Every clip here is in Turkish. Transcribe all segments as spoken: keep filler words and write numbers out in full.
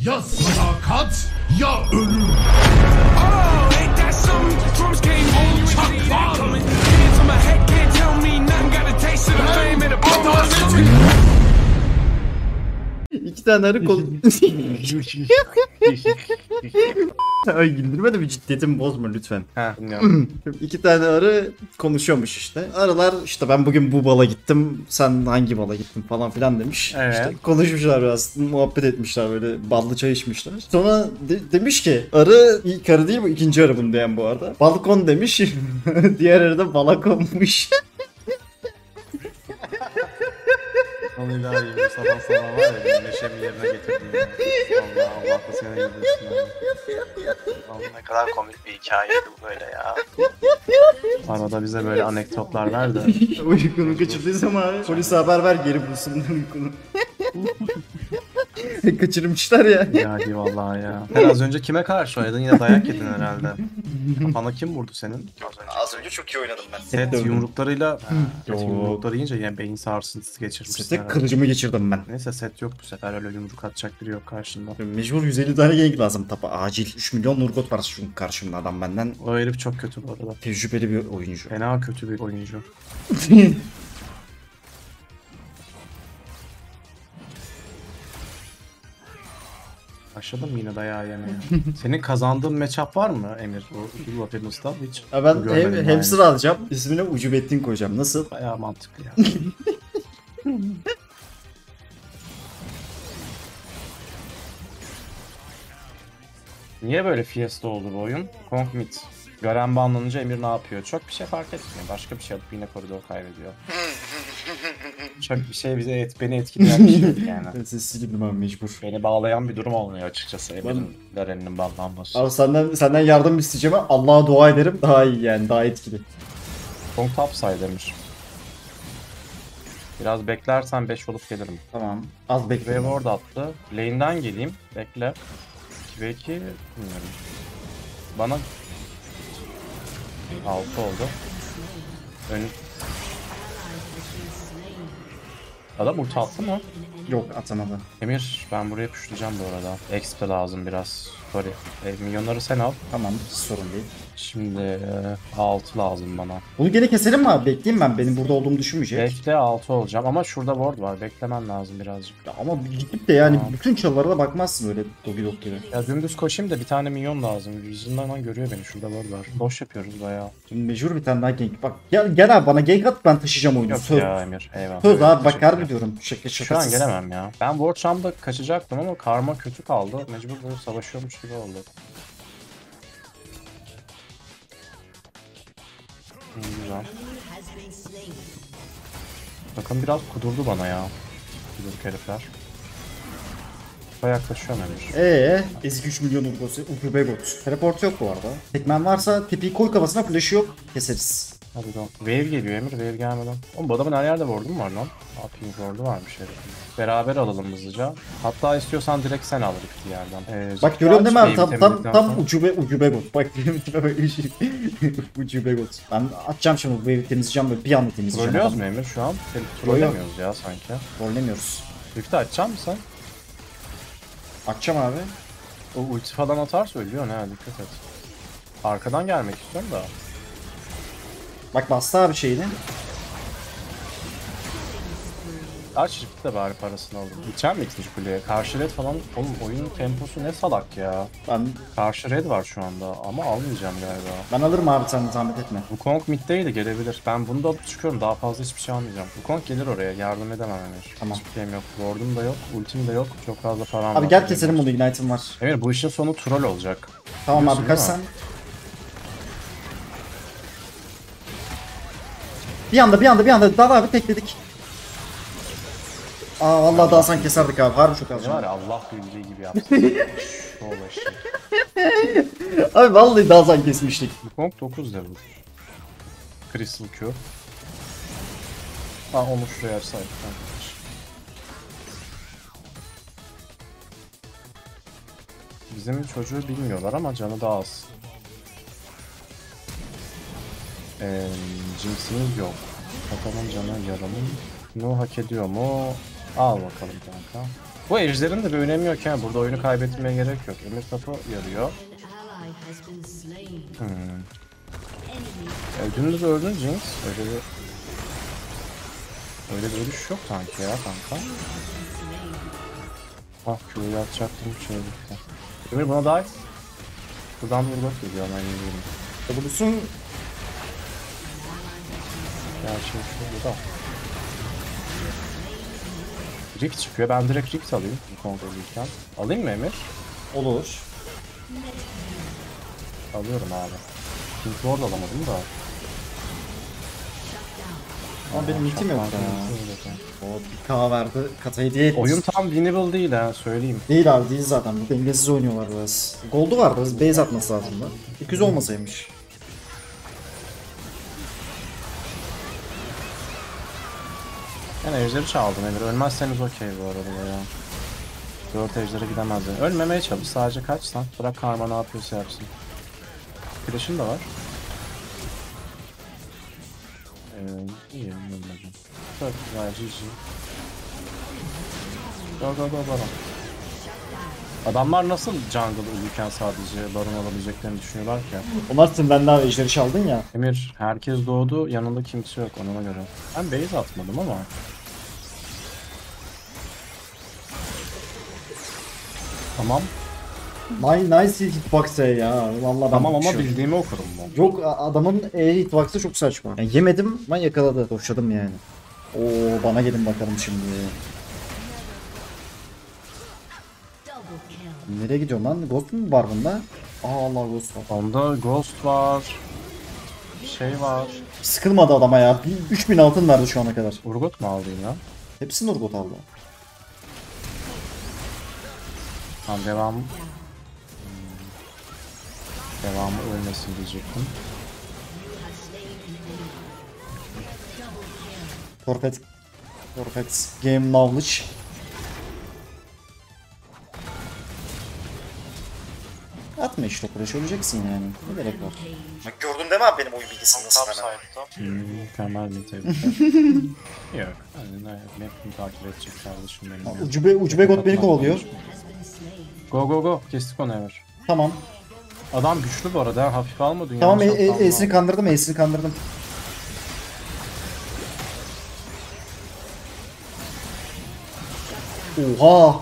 Ya sadakat ya ölüm. İki tane arı kol... Ay güldürme de bir ciddiyetimi bozma lütfen. Ha, bilmiyorum. İki tane arı konuşuyormuş işte. Arılar işte ben bugün bu bala gittim, sen hangi bala gittin falan filan demiş. Evet. İşte konuşmuşlar biraz, muhabbet etmişler, böyle ballı çay içmişler. Sonra de- demiş ki arı ilk arı değil bu, ikinci arı bunu diyen bu arada. Balkon demiş, diğer arı da balakonmuş. Onu ilahi bu sabah sabah var ya benim neşemi yerine getirdim ya. Allah Allah da seni güldürsün abi. Ne kadar komik bir hikayeydi bu böyle ya. Arada bize böyle anekdotlar ver de. Uykunu kaçırdıysam abi polise haber ver, geri bulsun uykunu. Kaçırmışlar ya. İlahi vallahi ya. Sen az önce kime karşı oynadın? Yine dayak yedin herhalde. Kafana kim vurdu senin? Az önce çok iyi oynadım ben. Set yumruklarıyla. Set Yok. yumrukları yiyince yani beyin sarsıntısı geçirmişsin Sete herhalde. kılıcımı geçirdim ben. Neyse set yok bu sefer, öyle yumruk atacak biri yok karşında. Mecbur yüz elli tane gank lazım tapa acil. üç milyon Nurgot var şu karşımda, adam benden O herif çok kötü bu arada. tecrübeli bir oyuncu. Fena kötü bir oyuncu. Başladım yine dayağı yemeye. Senin kazandığın matchup var mı Emir? O Duel of Endless'ta hiç Ya ben görmedim hem, yani. hamster alacağım, ismine Ucubettin koyacağım. Nasıl? Bayağı mantıklı ya. Niye böyle fiesta oldu bu oyun? Kong mid. Garen banlanınca Emir ne yapıyor? Çok bir şey fark etmiyor. Başka bir şey alıp yine koridor kaybediyor. Çok bir şey bize et, beni etkileyen bir şey yok yani. Ben sessiz gittim abi mecbur. Beni bağlayan bir durum olmuyor açıkçası Emir'in Garen'in banlanması. Abi senden senden yardım isteyeceğim, Allah'a dua ederim, daha iyi yani, daha etkili. Kong topside'mış. Biraz beklersen beş olup gelirim. Tamam. Az bekle. Wave ward attı. Lane'den geleyim. Bekle. iki ve iki bilmiyorum. Bana altı oldu. Ön... Adam ulti attı mı? Yok, atamadı. Emir ben buraya pushlayacağım bu arada. X P lazım biraz. Sorry. E, milyonları sen al. Tamam, hiç sorun değil. Şimdi e, altı lazım bana. Bunu gene keselim mi abi? Bekleyeyim ben. Benim burada olduğumu düşünmeyecek. Bekle altı olacağım ama şurada ward var. Beklemen lazım birazcık. Ya ama gidip de yani Tamam. bütün çalılara da bakmazsın öyle Dogi Dog gibi. Ya dümdüz koşayım da bir tane minyon lazım. Yüzünden görüyor beni. Şurada ward var. Boş yapıyoruz bayağı. Şimdi mecbur bir tane daha gank. Bak gel, gel abi bana gank at, ben taşıyacağım oyunu. Yok Söz. ya Emir. Eyvallah. Söz abi, bak Teşekkür harbi ederim. diyorum. Şaka Şu an şakasız. gelemem ya. Ben World Champ'da kaçacaktım ama karma kötü kaldı. Mecbur böyle savaşıyormuş gibi oldu. İyi, güzel. Bakın biraz kudurdu bana ya. Kudurduk herifler. Bayağı yaklaşıyorum Emir. Eee eski üç milyon Urgosu, Ucube bot. Teleport yok bu arada. Tekmen varsa tipi koy kafasına, flash'ı yok. Keseriz. Hadi lan. Wave geliyor Emir, wave gelmeden. Oğlum bu adamın her yerde ward'u mu var lan? Ne yapayım, ward'u varmış herifin. Beraber alalım hızlıca. Hatta istiyorsan direkt sen al bir yerden. Ee, Bak görüyorsun değil mi abi? wave'i Tam tam temizledikten tam sonra- ucube ucube bot. Bak benim tipe böyle şey. Ucube bot. Ben atacağım şimdi, bu evi temizleyeceğim, böyle bir anda temizleyeceğim. Trollüyoruz adamı. mu Emir şu an? Trollemiyoruz ya sanki. Rollemiyoruz. Rift'i açacak mısın? Atacağım abi. O ulti falan atarsa ölüyor ne, dikkat et. Arkadan gelmek istiyorum da. Bak bastı abi şeyini. Aç Rift'i de bari parasını aldım. Geçer mi ikinci kuleye? Karşı red falan. Oğlum oyunun temposu ne salak ya. Ben Karşı red var şu anda ama almayacağım galiba. ben alırım abi, sen zahmet etme. Bu Kong middeydi, gelebilir. Ben bunu da alıp çıkıyorum, daha fazla hiçbir şey almayacağım. Bu Kong gelir oraya, yardım edemem Emir. Tamam. Hiçbir şeyim yok. Ward'um da yok, ultim de yok. Çok fazla param var. Abi gel keselim bunu, ignite'ım var. Emir bu işin sonu troll olacak. Tamam abi, Biliyorsun kaç değil mi? sen? Bir anda bir anda bir anda daha abi tekledik. Aa vallahi daha sen keserdik abi, harbi çok az. Ne var ya, Allah bildiği gibi yaptı. Şu olayı. Abi vallahi daha sen kesmiştik. Bu Kong dokuz level. Crystal Q. Ha onu şuraya açsaydık. Bizim çocuğu bilmiyorlar ama canı daha az. Ee, Jinx'imiz yok. Bakalım canı yarımın. Ne hak ediyor mu? Al bakalım kanka. Bu ejderin de bir önemi yok yani. Burada oyunu kaybetmeye gerek yok. Emir tapu yarıyor. Hmm. E, dümdüz öldün Jinx. Öyle bir... Öyle bir ölüş yok sanki ya kanka. Ah Q'yu atacaktım şey bitti. Emir buna dive. Buradan vurmak geliyor ben yürüyorum. W'sun Gerçi şu burada. Rift çıkıyor. Ben direkt Rift alayım bu kontrolüyken. Alayım mı Emir? olur. Alıyorum abi. Çünkü orada alamadım da. Ama benim ultim yok ya. ya. O bir K verdi. Kata hediye etti. Oyun tam winnable değil ha söyleyeyim. Değil abi değil zaten. Bu dengesiz oynuyorlar biraz. Gold'u var biraz. Base atması lazım da. iki yüz olmasaymış. Yani ejderi çaldım Emir. Ölmezseniz okey bu arada ya. Dört ejderi gidemez yani. Ölmemeye çalış. Sadece kaçsan. Bırak karma ne yapıyorsa yapsın. Flash'ın da var. Ee, iyi ölmedim. Çok güzel G G. Go go go baron. Adamlar nasıl jungle uyurken sadece baron alabileceklerini düşünüyorlar ki? Onlar için ben daha ejderi çaldın ya. Emir herkes doğdu yanında kimse yok ona göre. Ben base atmadım ama. Tamam. Nice, nice hitbox ya. Vallahi ben Tamam ama bakıyorum. bildiğimi okurum bu. Yok a- adamın E hitbox'ı çok saçma. Yani yemedim ama yakaladı. Boşladım yani. Oo bana gelin bakalım şimdi. Nereye gidiyorum lan? Ghost mu var bunda? Aa Allah Ghost var. Onda Ghost var. Şey var. Sıkılmadı adama ya. üç bin altın verdi şu ana kadar. Urgot mu aldın ya? Hepsini Urgot aldı. Tamam devam. Hmm. Devamı ölmesin diyecektim. Torped. Torped. Game knowledge. Atma işte o flash öleceksin yani. Ne gerek var? Bak gördün değil mi abi benim oyun bilgisini nasıl Top hemen? side'da. Hmm, mükemmel bir tebrik. Yok. Hani ne? Map'ini takip edecek kardeşim benim. ya. Ucube, ucube got beni kovalıyor. Go go go. Kestik onu Emir. Tamam. Adam güçlü bu arada. ha, Hafif alma dünya. Tamam e, e, E'sini kandırdım, E'sini kandırdım. Oha!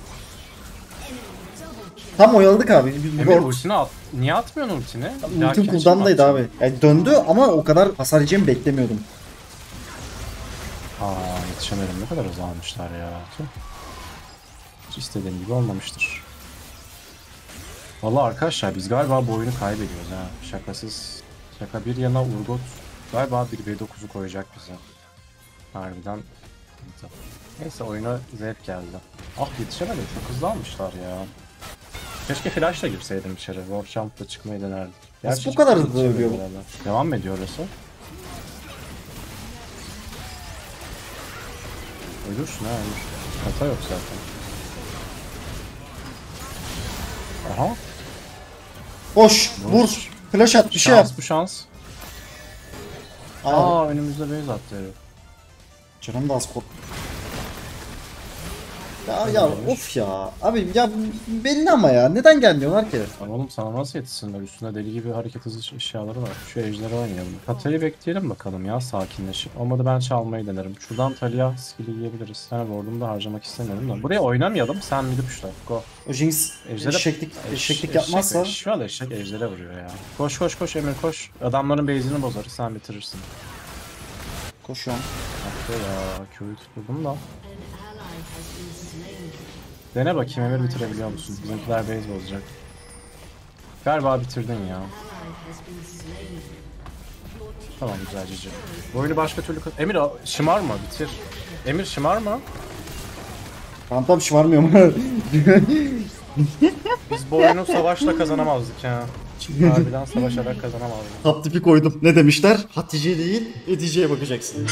Tam oyaladık abi. Emir Lord. ultini at. Niye atmıyorsun ultini? Ultim cooldown'daydı abi. Yani döndü ama o kadar hasar yiyeceğimi beklemiyordum. Aa yetişemedim. Ne kadar hızlı almışlar ya. Tüh. Hiç istediğim gibi olmamıştır. Vallahi arkadaşlar biz galiba bu oyunu kaybediyoruz ha. Şakasız. Şaka bir yana Urgot galiba bir V dokuzu koyacak bize. Harbiden. Neyse oyuna zevk geldi. Ah yetişemedim. Çok hızlı almışlar ya. Keşke flash'la girseydim içeri. Warchamp'la çıkmayı denerdik. Nasıl bu hiç kadar hızlı yetişemedim ölüyor bu? herhalde. Devam mı ediyor orası? Ölürsün ha ölür. Hata yok zaten. Aha. Koş, vur, flash at, bir şey yap. Şans bu şans. Aa, Aa önümüzde base attı herif. canım da az kork. Ya ya of ya. Abi ya belli ama ya. Neden gelmiyorlar ki? Lan oğlum sana nasıl yetişsinler? Üstünde deli gibi hareket hızı eşyaları var. Şu ejderi oynayalım. Katayı bekleyelim bakalım ya sakinleşip. Olmadı ben çalmayı denerim. Şuradan Talia skill'i yiyebiliriz. Sen ward'umu da harcamak istemiyorum da. Buraya oynamayalım. Sen midi pushla. Go. O Jinx Ejdere... eşeklik, eşeklik Eş- yapmazsa Eşek, şu an eşek ejdere vuruyor ya. Koş koş koş Emir koş. Adamların base'ini bozarız sen bitirirsin. koşuyorum. Hakkı ya. Q'yu tutturdum da. Dene bakayım Emir bitirebiliyor musun? Bizimkiler base bozacak. Galiba bitirdin ya. Tamam güzel cici. Bu oyunu başka türlü... Emir o- şımarma bitir. Emir şımarma. Kantam şımarmıyor mu? Biz bu oyunu savaşla kazanamazdık ya. Harbiden savaşarak kazanamazdık. Top tipi koydum. Ne demişler? Hatice değil, Hatice'ye bakacaksın.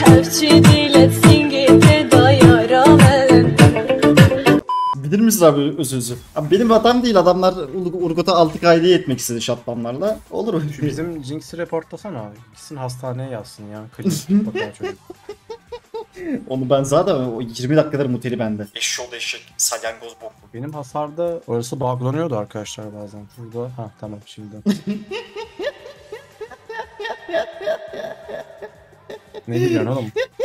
Bilir misin abi öz sözü? Abi benim hatam değil. Adamlar Ur- Urgot'a altı K hediye etmek istedi shutdownlarla. Olur öyle Şu şey. bizim Jinx'i reportlasana abi. Gitsin hastaneye yazsın ya. Klinik bakalım çocuk. Onu ben zaten o yirmi dakikadır muteli bende. Eşşoğlu eşek. Salyangoz bok. Benim hasarda orası buglanıyordu arkadaşlar bazen. Burada ha tamam şimdi. Ne biliyorsun oğlum?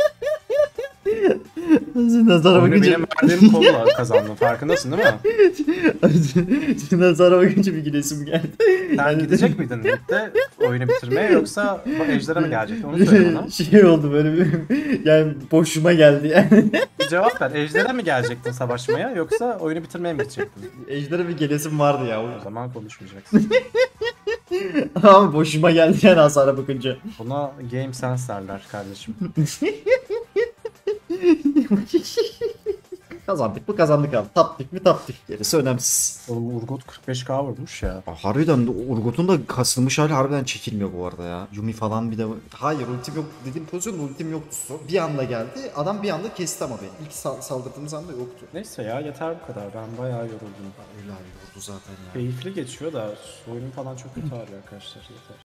Nazara Oyunu bakınca... benim verdiğim kolla kazandım. Farkındasın değil mi? Nazara bakınca bir gülesim geldi. Sen gidecek miydin ligde oyunu bitirmeye yoksa Ejder'e mi gelecekti? Onu söyle bana. Şey oldu böyle bir... Yani boşuma geldi yani. Bir cevap ver. Ejder'e mi gelecektin savaşmaya yoksa oyunu bitirmeye mi gidecektin? Ejder'e bir gelesim vardı ya. O zaman konuşmayacaksın. Ama boşuma geldi yani hasara bakınca. Buna game sense derler kardeşim. Kazandık mı kazandık abi. Taptık mı taptık. Gerisi önemsiz. Oğlum Urgot kırk beş K vurmuş ya. Harbiden Urgot'un da kasılmış hali harbiden çekilmiyor bu arada ya. Yumi falan bir de... Hayır ultim yok dediğim pozisyon ultim yoktu. Bir anda geldi. Adam bir anda kesti ama beni. İlk sal- saldırdığımız anda yoktu. Neyse ya yeter bu kadar. Ben bayağı yoruldum. Öyle abi yordu zaten ya. Keyifli geçiyor da oyunum falan çok kötü ağrıyor arkadaşlar. Yeter.